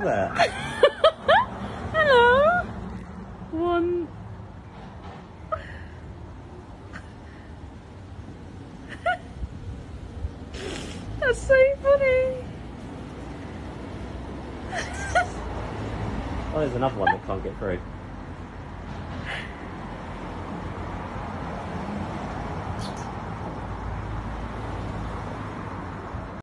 there. Hello. One. That's so funny. Oh, there's another one that can't get through.